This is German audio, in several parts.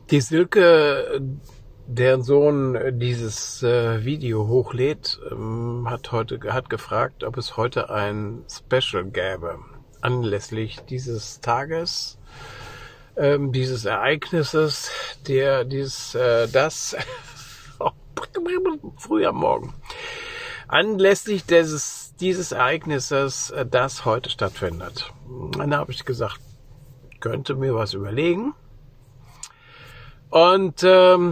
Die Silke, deren Sohn dieses Video hochlädt, hat gefragt, ob es heute ein Special gäbe anlässlich dieses Tages, dieses Ereignisses, das früh am Morgen, anlässlich dieses Ereignisses, das heute stattfindet. Dann habe ich gesagt, könnte mir was überlegen. Und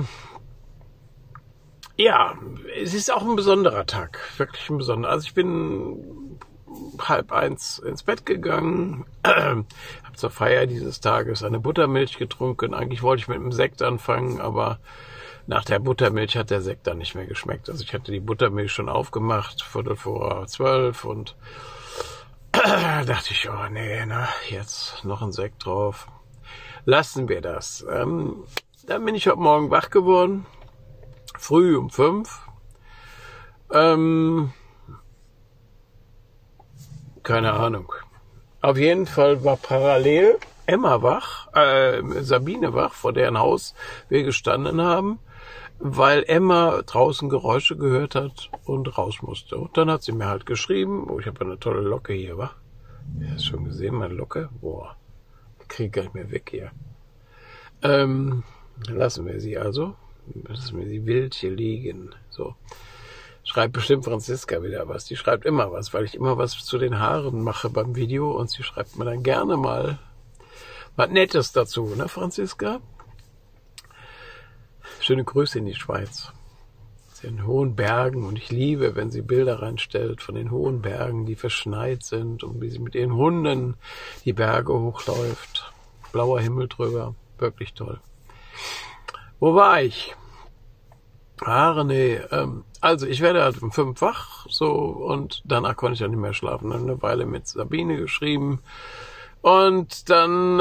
ja, es ist auch ein besonderer Tag, wirklich ein besonderer. Also ich bin 12:30 ins Bett gegangen, habe zur Feier dieses Tages eine Buttermilch getrunken. Eigentlich wollte ich mit einem Sekt anfangen, aber nach der Buttermilch hat der Sekt dann nicht mehr geschmeckt. Also ich hatte die Buttermilch schon aufgemacht, 11:45, und dachte ich, oh nee, jetzt noch ein Sekt drauf. Lassen wir das. Dann bin ich heute Morgen wach geworden, früh um 5. Keine Ahnung. Auf jeden Fall war parallel Emma wach, Sabine wach, vor deren Haus wir gestanden haben, weil Emma draußen Geräusche gehört hat und raus musste. Und dann hat sie mir halt geschrieben, oh, ich habe eine tolle Locke hier, wa? Hast du schon gesehen, meine Locke? Boah, ich kriege gar nicht mehr weg hier. Lassen wir sie also. Lassen wir sie wild hier liegen. So. Schreibt bestimmt Franziska wieder was. Die schreibt immer was, weil ich immer was zu den Haaren mache beim Video, und sie schreibt mir dann gerne mal was Nettes dazu, ne, Franziska? Schöne Grüße in die Schweiz. In den hohen Bergen, und ich liebe, wenn sie Bilder reinstellt von den hohen Bergen, die verschneit sind, und wie sie mit ihren Hunden die Berge hochläuft. Blauer Himmel drüber. Wirklich toll. Wo war ich? Also ich werde halt um 5 wach, so, und danach konnte ich ja nicht mehr schlafen. Dann eine Weile mit Sabine geschrieben, und dann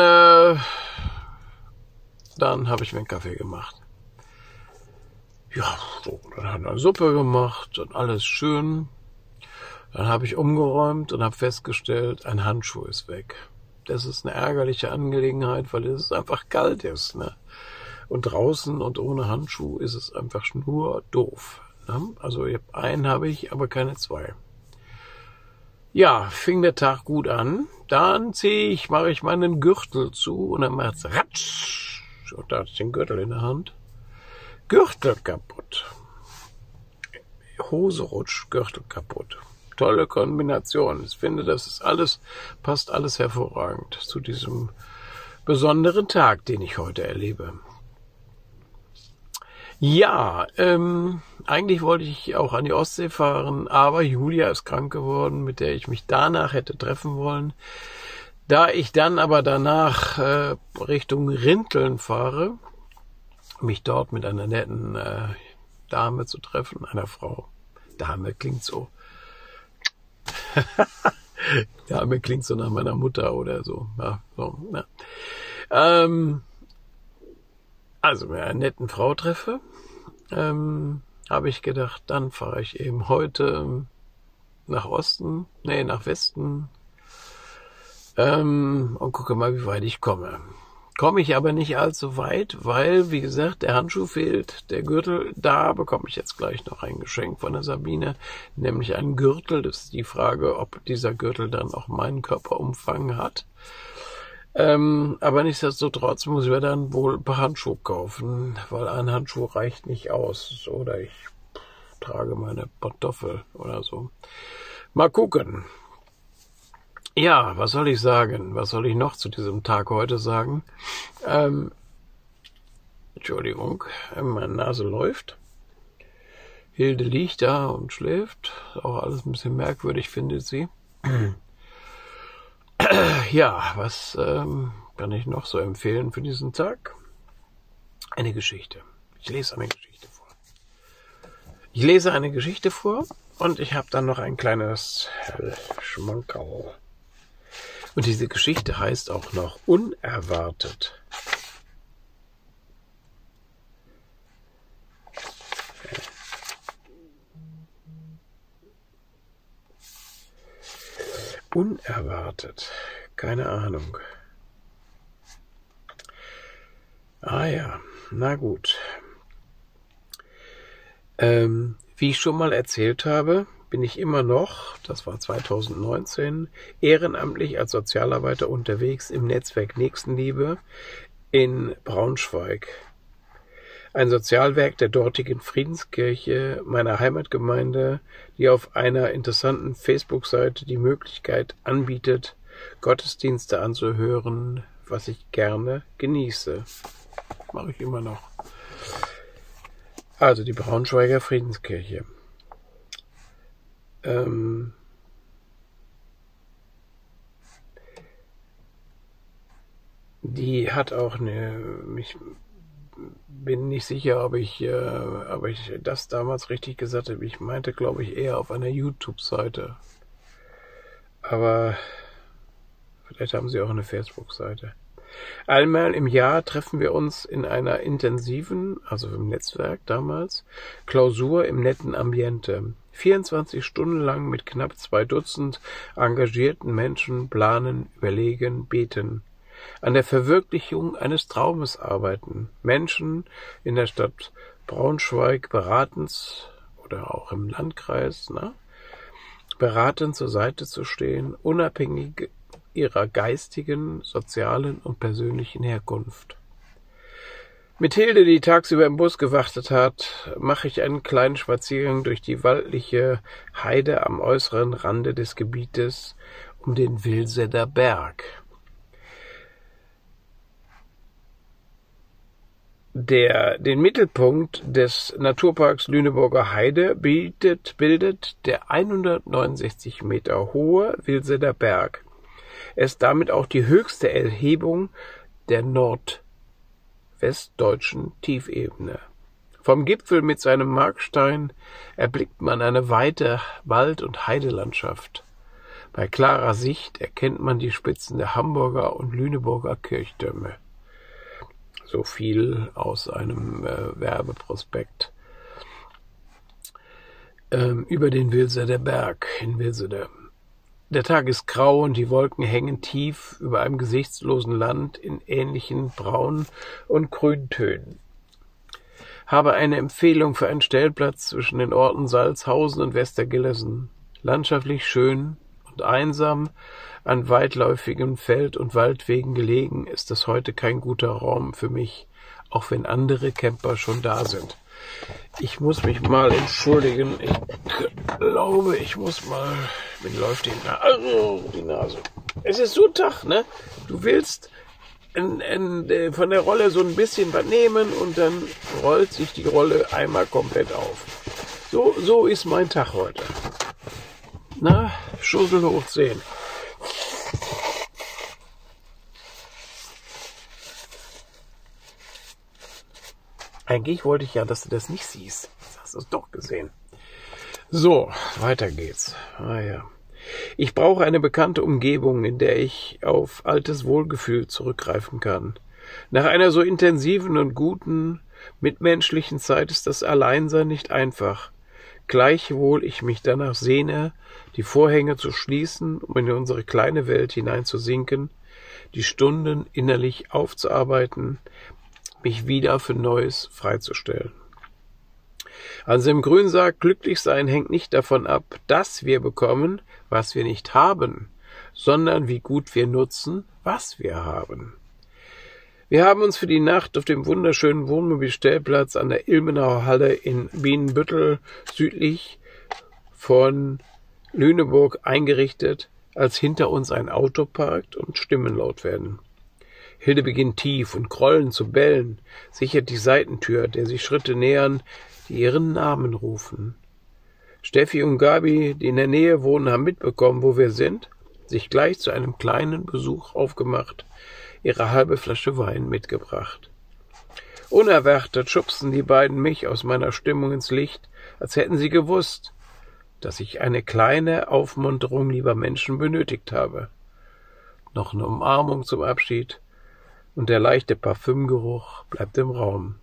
habe ich mir einen Kaffee gemacht. Ja, so, dann hat er eine Suppe gemacht und alles schön. Dann habe ich umgeräumt und habe festgestellt, ein Handschuh ist weg. Das ist eine ärgerliche Angelegenheit, weil es einfach kalt ist, ne? Und draußen und ohne Handschuh ist es einfach nur doof, ne? Also einen habe ich, aber keine 2. Ja, fing der Tag gut an. Dann mache ich meinen Gürtel zu, und dann macht's ratsch. Und da hatte ich den Gürtel in der Hand. Gürtel kaputt. Hose rutscht, Gürtel kaputt. Tolle Kombination. Ich finde, passt alles hervorragend zu diesem besonderen Tag, den ich heute erlebe. Ja, eigentlich wollte ich auch an die Ostsee fahren, aber Julia ist krank geworden, mit der ich mich danach hätte treffen wollen. Da ich dann aber danach Richtung Rinteln fahre, mich dort mit einer netten Dame zu treffen, einer Frau. Dame klingt so. Dame klingt so nach meiner Mutter oder so. Ja, so, ja. Also, wenn ich eine netten Frau treffe, habe ich gedacht, dann fahre ich eben heute nach Westen und gucke mal, wie weit ich komme. Komme ich aber nicht allzu weit, weil, wie gesagt, der Handschuh fehlt, der Gürtel, da bekomme ich jetzt gleich noch ein Geschenk von der Sabine, nämlich einen Gürtel. Das ist die Frage, ob dieser Gürtel dann auch meinen Körperumfang hat. Aber nichtsdestotrotz muss ich mir dann wohl ein paar Handschuhe kaufen, weil ein Handschuh reicht nicht aus. Oder ich trage meine Pantoffel oder so. Mal gucken. Ja, was soll ich sagen? Was soll ich noch zu diesem Tag heute sagen? Entschuldigung, meine Nase läuft. Hilde liegt da und schläft. Auch alles ein bisschen merkwürdig, findet sie. Ja, was kann ich noch so empfehlen für diesen Tag? Eine Geschichte. Ich lese eine Geschichte vor. Und ich habe dann noch ein kleines Schmankerl. Und diese Geschichte heißt auch noch Unerwartet. Unerwartet. Keine Ahnung. Ah ja. na gut. Wie ich schon mal erzählt habe, bin ich immer noch, das war 2019, ehrenamtlich als Sozialarbeiter unterwegs im Netzwerk Nächstenliebe in Braunschweig. Ein Sozialwerk der dortigen Friedenskirche, meiner Heimatgemeinde, die auf einer interessanten Facebook-Seite die Möglichkeit anbietet, Gottesdienste anzuhören, was ich gerne genieße. Mache ich immer noch. Also die Braunschweiger Friedenskirche. Die hat auch ich bin nicht sicher, ob ich das damals richtig gesagt habe. Ich meinte, glaube ich, eher auf einer YouTube-Seite. Aber vielleicht haben sie auch eine Facebook-Seite. Einmal im Jahr treffen wir uns in einer intensiven, also im Netzwerk damals, Klausur im netten Ambiente. 24 Stunden lang mit knapp 2 Dutzend engagierten Menschen planen, überlegen, beten. An der Verwirklichung eines Traumes arbeiten. Menschen in der Stadt Braunschweig beratend oder auch im Landkreis, beratend zur Seite zu stehen, unabhängig ihrer geistigen, sozialen und persönlichen Herkunft. Mit Hilde, die tagsüber im Bus gewartet hat, mache ich einen kleinen Spaziergang durch die waldliche Heide am äußeren Rande des Gebietes um den Wilseder Berg. Den Mittelpunkt des Naturparks Lüneburger Heide bildet der 169 Meter hohe Wilseder Berg. Er ist damit auch die höchste Erhebung der nordwestdeutschen Tiefebene. Vom Gipfel mit seinem Markstein erblickt man eine weite Wald- und Heidelandschaft. Bei klarer Sicht erkennt man die Spitzen der Hamburger und Lüneburger Kirchtürme. So viel aus einem Werbeprospekt über den Wilseder Berg in Wilsede. Der Tag ist grau und die Wolken hängen tief über einem gesichtslosen Land in ähnlichen Braun- und Grüntönen. Habe eine Empfehlung für einen Stellplatz zwischen den Orten Salzhausen und Westergillesen. Landschaftlich schön und einsam, an weitläufigen Feld- und Waldwegen gelegen, ist es heute kein guter Raum für mich, auch wenn andere Camper schon da sind. Ich muss mich mal entschuldigen. Ich glaube, mir läuft die Nase. Es ist so Tag, ne? Du willst von der Rolle so ein bisschen was nehmen und dann rollt sich die Rolle einmal komplett auf. So ist mein Tag heute. Na, Schussel hoch 10. Eigentlich wollte ich ja, dass du das nicht siehst. Jetzt hast du es doch gesehen. So, weiter geht's. Ich brauche eine bekannte Umgebung, in der ich auf altes Wohlgefühl zurückgreifen kann. Nach einer so intensiven und guten, mitmenschlichen Zeit ist das Alleinsein nicht einfach. Gleichwohl ich mich danach sehne, die Vorhänge zu schließen, um in unsere kleine Welt hineinzusinken, die Stunden innerlich aufzuarbeiten, mich wieder für Neues freizustellen. Also im Grünsack glücklich sein hängt nicht davon ab, dass wir bekommen, was wir nicht haben, sondern wie gut wir nutzen, was wir haben. Wir haben uns für die Nacht auf dem wunderschönen Wohnmobilstellplatz an der Ilmenauer Halle in Bienenbüttel südlich von Lüneburg eingerichtet, als hinter uns ein Auto parkt und Stimmen laut werden. Hilde beginnt tief und grollend zu bellen, sichert die Seitentür, der sich Schritte nähern, die ihren Namen rufen. Steffi und Gabi, die in der Nähe wohnen, haben mitbekommen, wo wir sind, sich gleich zu einem kleinen Besuch aufgemacht, ihre halbe Flasche Wein mitgebracht. Unerwartet schubsen die beiden mich aus meiner Stimmung ins Licht, als hätten sie gewusst, dass ich eine kleine Aufmunterung lieber Menschen benötigt habe. Noch eine Umarmung zum Abschied, und der leichte Parfümgeruch bleibt im Raum.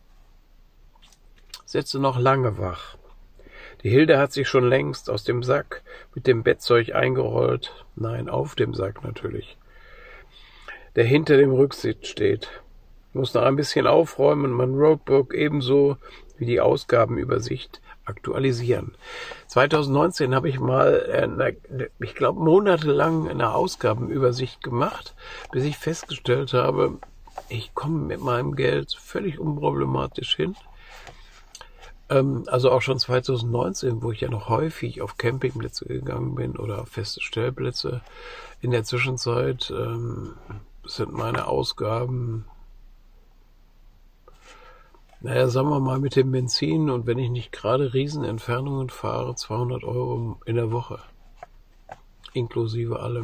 Sitze noch lange wach. Die Hilde hat sich schon längst aus dem Sack mit dem Bettzeug eingerollt. Nein, auf dem Sack natürlich, der hinter dem Rücksitz steht. Ich muss noch ein bisschen aufräumen und mein Roadbook ebenso wie die Ausgabenübersicht aktualisieren. 2019 habe ich mal, ich glaube, monatelang eine Ausgabenübersicht gemacht, bis ich festgestellt habe, ich komme mit meinem Geld völlig unproblematisch hin. Also auch schon 2019, wo ich ja noch häufig auf Campingplätze gegangen bin oder auf feste Stellplätze. In der Zwischenzeit sind meine Ausgaben, naja, sagen wir mal mit dem Benzin und wenn ich nicht gerade Riesenentfernungen fahre, 200 € in der Woche. Inklusive allem.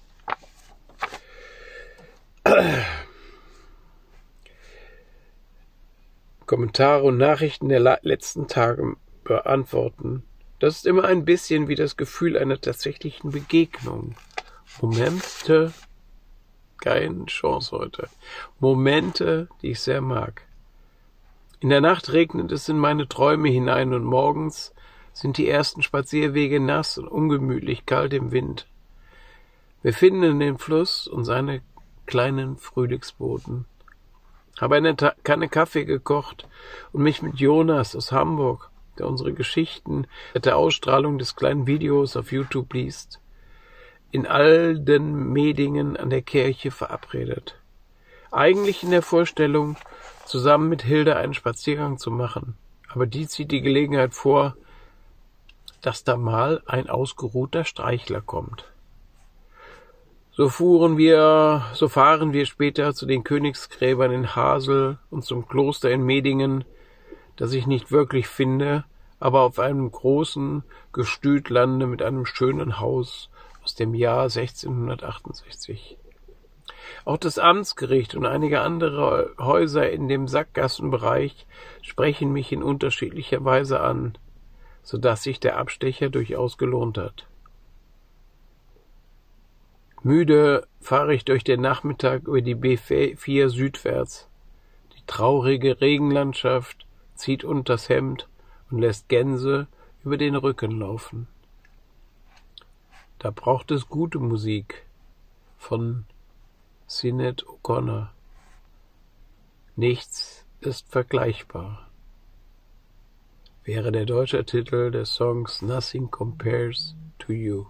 Kommentare und Nachrichten der letzten Tage beantworten. Das ist immer ein bisschen wie das Gefühl einer tatsächlichen Begegnung. Momente, keine Chance heute. Momente, die ich sehr mag. In der Nacht regnet es in meine Träume hinein und morgens sind die ersten Spazierwege nass und ungemütlich kalt im Wind. Wir finden den Fluss und seine kleinen Frühlingsboten. Habe eine Kanne Kaffee gekocht und mich mit Jonas aus Hamburg, der unsere Geschichten mit der Ausstrahlung des kleinen Videos auf YouTube liest, in Aldenmedingen an der Kirche verabredet. Eigentlich in der Vorstellung, zusammen mit Hilde einen Spaziergang zu machen, aber die zieht die Gelegenheit vor, dass da mal ein ausgeruhter Streichler kommt. So fahren wir später zu den Königsgräbern in Hasel und zum Kloster in Medingen, das ich nicht wirklich finde, aber auf einem großen Gestüt lande mit einem schönen Haus aus dem Jahr 1668. Auch das Amtsgericht und einige andere Häuser in dem Sackgassenbereich sprechen mich in unterschiedlicher Weise an, sodass sich der Abstecher durchaus gelohnt hat. Müde fahre ich durch den Nachmittag über die B4 südwärts. Die traurige Regenlandschaft zieht unters Hemd und lässt Gänse über den Rücken laufen. Da braucht es gute Musik von Sinead O'Connor. Nichts ist vergleichbar. Wäre der deutsche Titel des Songs Nothing Compares to You.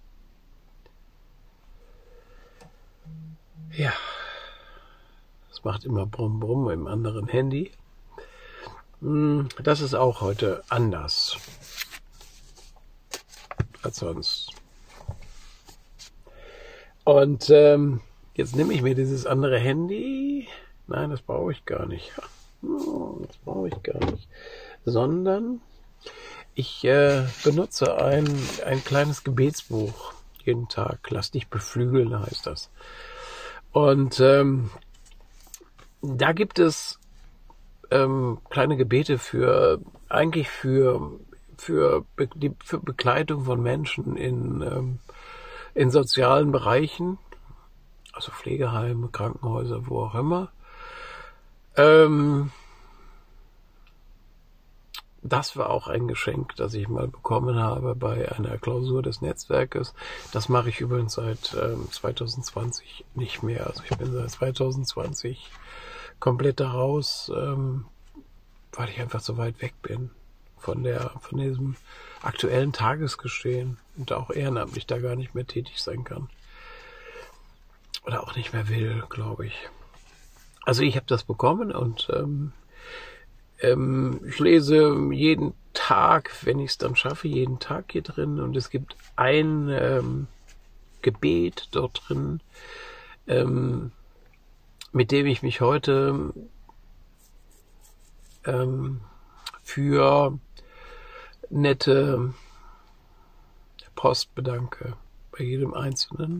Ja, das macht immer Brumm Brumm im anderen Handy. Das ist auch heute anders als sonst. Und jetzt nehme ich mir dieses andere Handy. Nein, das brauche ich gar nicht. Das brauche ich gar nicht. Sondern ich benutze ein kleines Gebetsbuch jeden Tag. Lass dich beflügeln, heißt das. Und da gibt es kleine Gebete für Begleitung von Menschen in sozialen Bereichen, also Pflegeheime, Krankenhäuser, wo auch immer. Das war auch ein Geschenk, das ich mal bekommen habe bei einer Klausur des Netzwerkes. Das mache ich übrigens seit 2020 nicht mehr. Also ich bin seit 2020 komplett daraus, weil ich einfach so weit weg bin von diesem aktuellen Tagesgeschehen und auch ehrenamtlich da gar nicht mehr tätig sein kann. Oder auch nicht mehr will, glaube ich. Also ich habe das bekommen und ich lese jeden Tag, wenn ich es dann schaffe, jeden Tag hier drin. Und es gibt ein Gebet dort drin, mit dem ich mich heute für nette Post bedanke, bei jedem Einzelnen.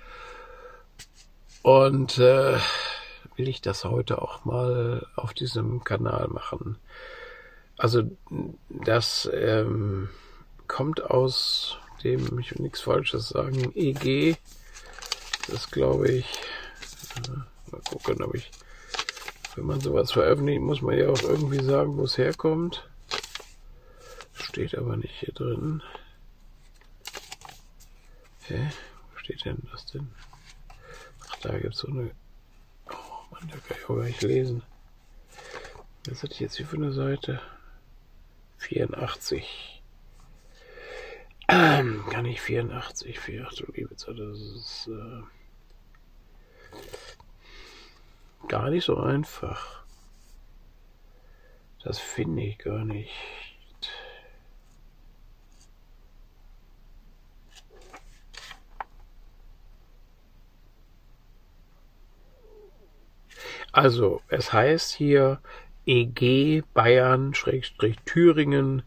Und will ich das heute auch mal auf diesem Kanal machen. Also das kommt aus dem, ich will nichts Falsches sagen, EG. Das glaube ich, mal gucken, wenn man sowas veröffentlicht, muss man ja auch irgendwie sagen, wo es herkommt. Steht aber nicht hier drin. Hä? Wo steht denn das denn? Ach, da gibt es so eine... Oh Mann, Da kann ich auch gar nicht lesen. Was hatte ich jetzt hier für eine Seite? 84. Gar nicht 84. Ach du liebe Zeit, das ist gar nicht so einfach. Das finde ich gar nicht. Also, es heißt hier EG Bayern-Thüringen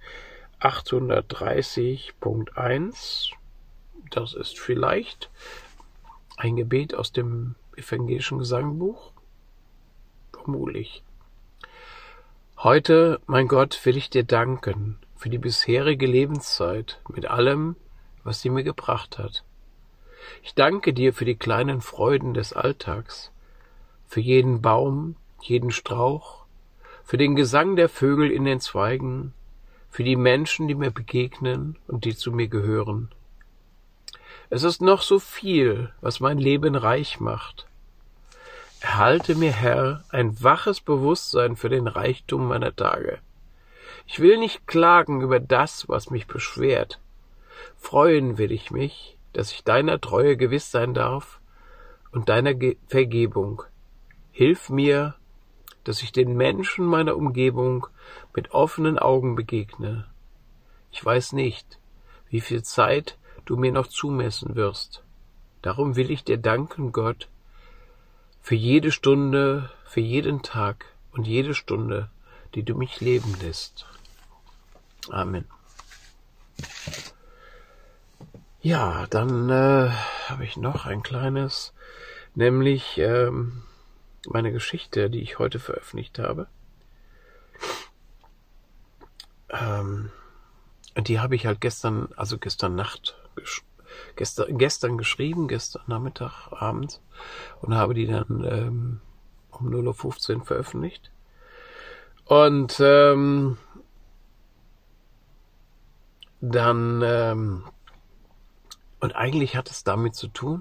830.1. Das ist vielleicht ein Gebet aus dem evangelischen Gesangbuch. Vermutlich. Heute, mein Gott, will ich dir danken für die bisherige Lebenszeit mit allem, was sie mir gebracht hat. Ich danke dir für die kleinen Freuden des Alltags, für jeden Baum, jeden Strauch, für den Gesang der Vögel in den Zweigen, für die Menschen, die mir begegnen und die zu mir gehören. Es ist noch so viel, was mein Leben reich macht. Erhalte mir, Herr, ein waches Bewusstsein für den Reichtum meiner Tage. Ich will nicht klagen über das, was mich beschwert. Freuen will ich mich, dass ich deiner Treue gewiss sein darf und deiner Vergebung. Hilf mir, dass ich den Menschen meiner Umgebung mit offenen Augen begegne. Ich weiß nicht, wie viel Zeit du mir noch zumessen wirst. Darum will ich dir danken, Gott, für jede Stunde, für jeden Tag und jede Stunde, die du mich leben lässt. Amen. Ja, dann habe ich noch ein kleines, nämlich meine Geschichte, die ich heute veröffentlicht habe. Die habe ich halt gestern geschrieben, gestern Nachmittag, abends, und habe die dann um 0:15 Uhr veröffentlicht. Und und eigentlich hat es damit zu tun,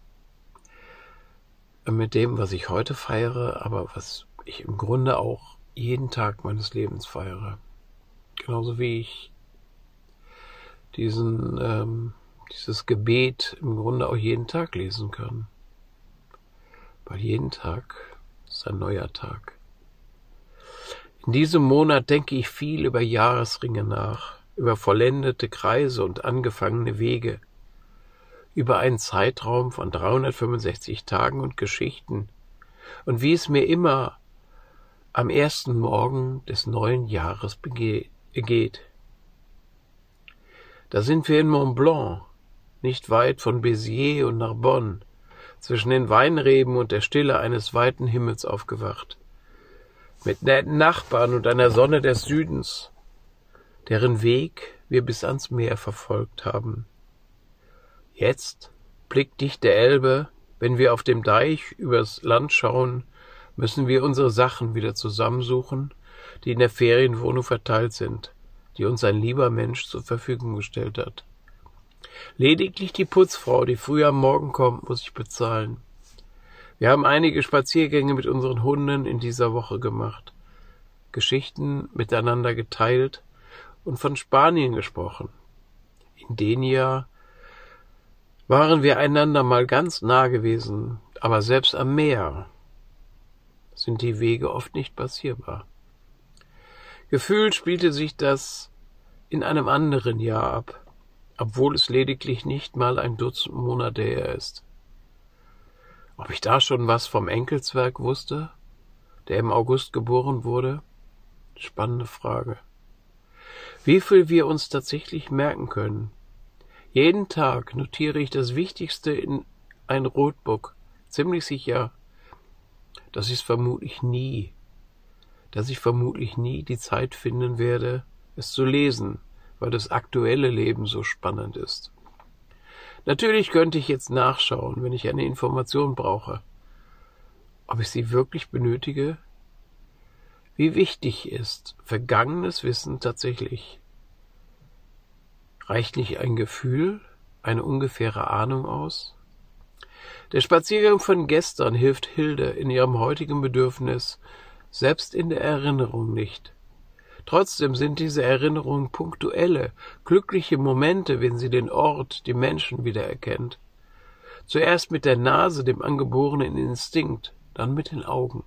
mit dem, was ich heute feiere, aber was ich im Grunde auch jeden Tag meines Lebens feiere. Genauso wie ich dieses Gebet im Grunde auch jeden Tag lesen kann. Weil jeden Tag ist ein neuer Tag. In diesem Monat denke ich viel über Jahresringe nach, über vollendete Kreise und angefangene Wege, über einen Zeitraum von 365 Tagen und Geschichten und wie es mir immer am ersten Morgen des neuen Jahres geht. Da sind wir in Mont Blanc, nicht weit von Béziers und Narbonne, zwischen den Weinreben und der Stille eines weiten Himmels aufgewacht, mit netten Nachbarn und einer Sonne des Südens, deren Weg wir bis ans Meer verfolgt haben. Jetzt, blickdicht der Elbe, wenn wir auf dem Deich übers Land schauen, müssen wir unsere Sachen wieder zusammensuchen, die in der Ferienwohnung verteilt sind, die uns ein lieber Mensch zur Verfügung gestellt hat. Lediglich die Putzfrau, die früh am Morgen kommt, muss ich bezahlen. Wir haben einige Spaziergänge mit unseren Hunden in dieser Woche gemacht, Geschichten miteinander geteilt und von Spanien gesprochen. In Denia waren wir einander mal ganz nah gewesen, aber selbst am Meer sind die Wege oft nicht passierbar. Gefühlt spielte sich das in einem anderen Jahr ab, obwohl es lediglich nicht mal ein Dutzend Monate her ist. Ob ich da schon was vom Enkelzwerg wusste, der im August geboren wurde? Spannende Frage. Wie viel wir uns tatsächlich merken können. Jeden Tag notiere ich das Wichtigste in ein Rotbuch, ziemlich sicher, dass ich vermutlich nie die Zeit finden werde, es zu lesen, weil das aktuelle Leben so spannend ist. Natürlich könnte ich jetzt nachschauen, wenn ich eine Information brauche. Ob ich sie wirklich benötige? Wie wichtig ist vergangenes Wissen tatsächlich? Reicht nicht ein Gefühl, eine ungefähre Ahnung aus? Der Spaziergang von gestern hilft Hilde in ihrem heutigen Bedürfnis, selbst in der Erinnerung nicht. Trotzdem sind diese Erinnerungen punktuelle, glückliche Momente, wenn sie den Ort, die Menschen wiedererkennt. Zuerst mit der Nase, dem angeborenen Instinkt, dann mit den Augen.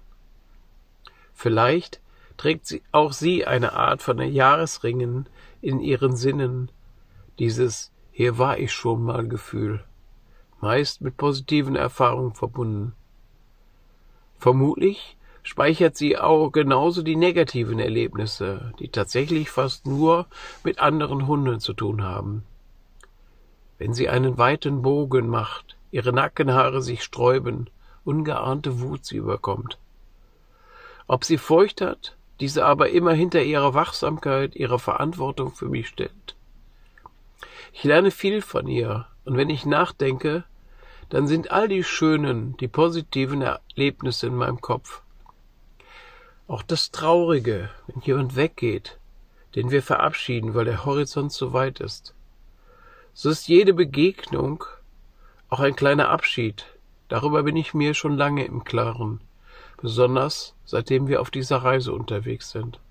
Vielleicht trägt auch sie eine Art von Jahresringen in ihren Sinnen, dieses »Hier war ich schon mal« Gefühl, meist mit positiven Erfahrungen verbunden. Vermutlich speichert sie auch genauso die negativen Erlebnisse, die tatsächlich fast nur mit anderen Hunden zu tun haben. Wenn sie einen weiten Bogen macht, ihre Nackenhaare sich sträuben, ungeahnte Wut sie überkommt. Ob sie Furcht hat, diese aber immer hinter ihrer Wachsamkeit, ihrer Verantwortung für mich stellt. Ich lerne viel von ihr, und wenn ich nachdenke, dann sind all die schönen, die positiven Erlebnisse in meinem Kopf. Auch das Traurige, wenn jemand weggeht, den wir verabschieden, weil der Horizont zu weit ist. So ist jede Begegnung auch ein kleiner Abschied. Darüber bin ich mir schon lange im Klaren, besonders seitdem wir auf dieser Reise unterwegs sind.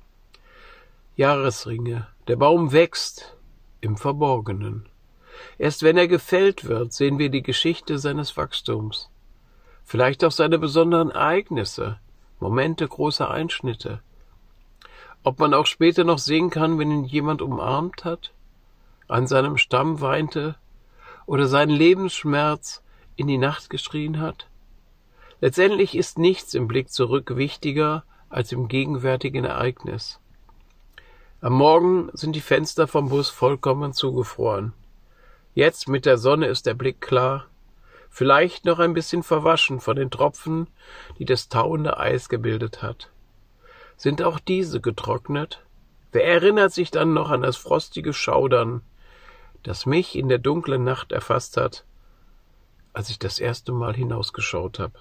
Jahresringe. Der Baum wächst im Verborgenen. Erst wenn er gefällt wird, sehen wir die Geschichte seines Wachstums. Vielleicht auch seine besonderen Ereignisse, Momente großer Einschnitte. Ob man auch später noch sehen kann, wenn ihn jemand umarmt hat, an seinem Stamm weinte oder seinen Lebensschmerz in die Nacht geschrien hat? Letztendlich ist nichts im Blick zurück wichtiger als im gegenwärtigen Ereignis. Am Morgen sind die Fenster vom Bus vollkommen zugefroren. Jetzt mit der Sonne ist der Blick klar, vielleicht noch ein bisschen verwaschen von den Tropfen, die das tauende Eis gebildet hat. Sind auch diese getrocknet? Wer erinnert sich dann noch an das frostige Schaudern, das mich in der dunklen Nacht erfasst hat, als ich das erste Mal hinausgeschaut habe?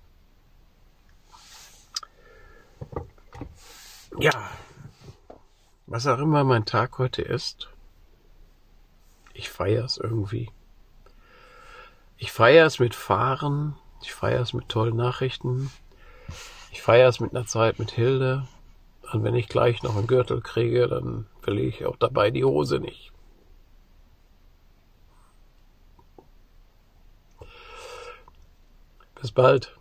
Ja, was auch immer mein Tag heute ist, ich feiere es irgendwie. Ich feiere es mit Fahren, ich feiere es mit tollen Nachrichten, ich feiere es mit einer Zeit mit Hilde. Und wenn ich gleich noch einen Gürtel kriege, dann verliere ich auch dabei die Hose nicht. Bis bald.